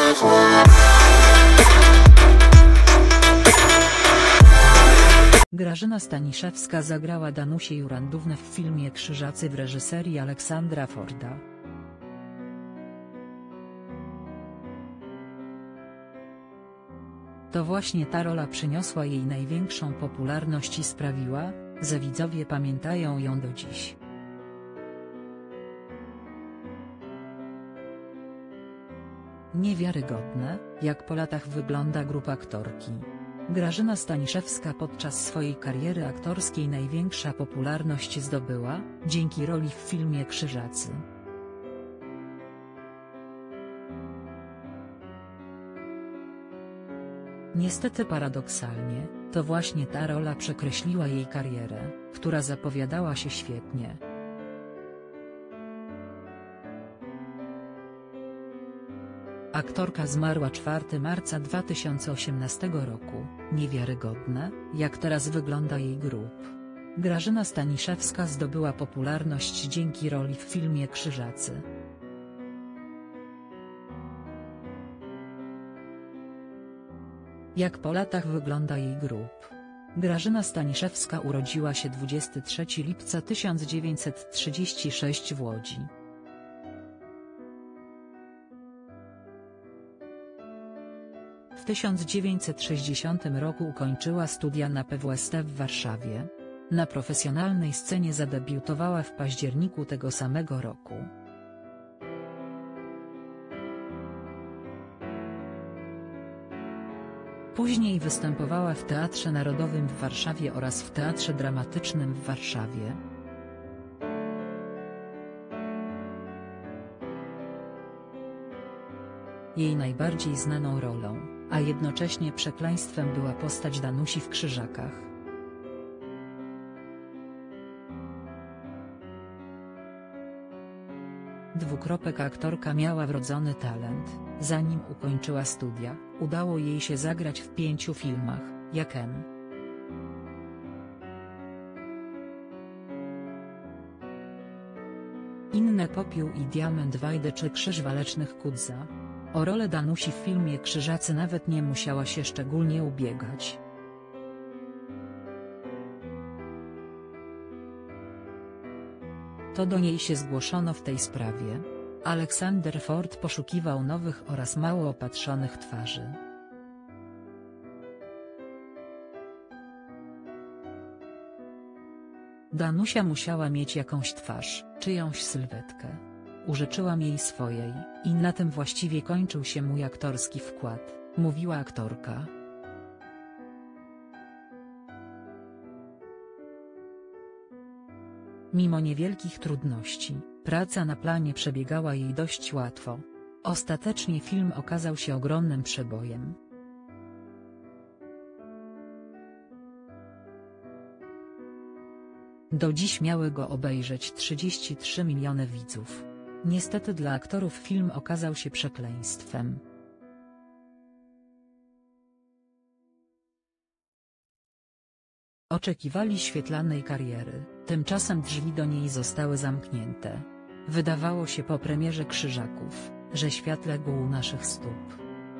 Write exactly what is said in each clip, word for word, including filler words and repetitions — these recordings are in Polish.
Grażyna Staniszewska zagrała Danusię Jurandownę w filmie Krzyżacy w reżyserii Aleksandra Forda. To właśnie ta rola przyniosła jej największą popularność i sprawiła, że widzowie pamiętają ją do dziś. Niewiarygodne, jak po latach wygląda grupa aktorki. Grażyna Staniszewska podczas swojej kariery aktorskiej największa popularność zdobyła, dzięki roli w filmie Krzyżacy. Niestety paradoksalnie, to właśnie ta rola przekreśliła jej karierę, która zapowiadała się świetnie. Aktorka zmarła czwartego marca dwa tysiące osiemnastego roku, niewiarygodne, jak teraz wygląda jej grób. Grażyna Staniszewska zdobyła popularność dzięki roli w filmie Krzyżacy. Jak po latach wygląda jej grób. Grażyna Staniszewska urodziła się dwudziestego trzeciego lipca tysiąc dziewięćset trzydziestego szóstego w Łodzi. W tysiąc dziewięćset sześćdziesiątym roku ukończyła studia na P W S T w Warszawie. Na profesjonalnej scenie zadebiutowała w październiku tego samego roku. Później występowała w Teatrze Narodowym w Warszawie oraz w Teatrze Dramatycznym w Warszawie. Jej najbardziej znaną rolą, a jednocześnie przekleństwem była postać Danusi w Krzyżakach. Dwukropek aktorka miała wrodzony talent. Zanim ukończyła studia, udało jej się zagrać w pięciu filmach, jak M. Inne Popiół i Diament Wajdy czy Krzyż Walecznych Kudza. O rolę Danusi w filmie Krzyżacy nawet nie musiała się szczególnie ubiegać. To do niej się zgłoszono w tej sprawie. Aleksander Ford poszukiwał nowych oraz mało opatrzonych twarzy. Danusia musiała mieć jakąś twarz, czyjąś sylwetkę. Użyczyłam jej swojej, i na tym właściwie kończył się mój aktorski wkład, mówiła aktorka. Mimo niewielkich trudności, praca na planie przebiegała jej dość łatwo. Ostatecznie film okazał się ogromnym przebojem. Do dziś miały go obejrzeć trzydzieści trzy miliony widzów. Niestety dla aktorów film okazał się przekleństwem. Oczekiwali świetlanej kariery, tymczasem drzwi do niej zostały zamknięte. Wydawało się po premierze Krzyżaków, że świat legł u naszych stóp.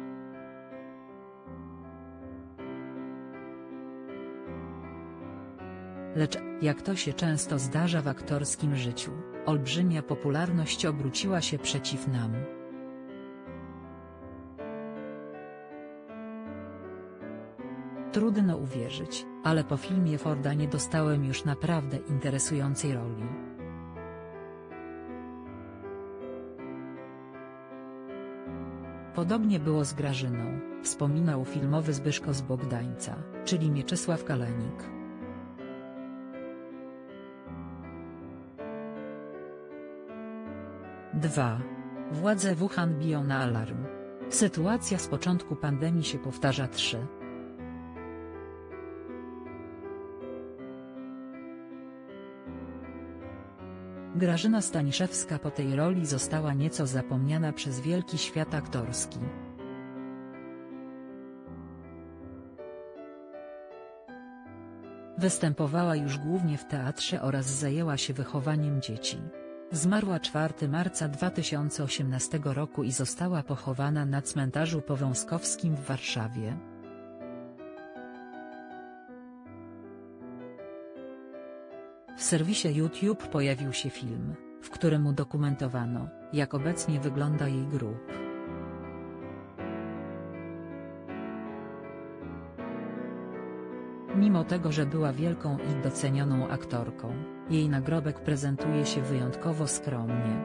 Lecz, jak to się często zdarza w aktorskim życiu, olbrzymia popularność obróciła się przeciw nam. Trudno uwierzyć, ale po filmie Forda nie dostałem już naprawdę interesującej roli. Podobnie było z Grażyną, wspominał filmowy Zbyszko z Bogdańca, czyli Mieczysław Kalenik. dwa. Władze Wuhan biją na alarm. Sytuacja z początku pandemii się powtarza. trzy. Grażyna Staniszewska po tej roli została nieco zapomniana przez wielki świat aktorski. Występowała już głównie w teatrze oraz zajęła się wychowaniem dzieci. Zmarła czwartego marca dwa tysiące osiemnastego roku i została pochowana na cmentarzu powązkowskim w Warszawie. W serwisie YouTube pojawił się film, w którym udokumentowano, jak obecnie wygląda jej grób. Mimo tego, że była wielką i docenioną aktorką, jej nagrobek prezentuje się wyjątkowo skromnie.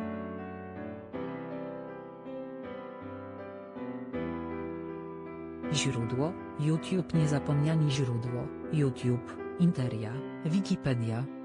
Źródło: YouTube. Niezapomniani źródło: YouTube, Interia, Wikipedia.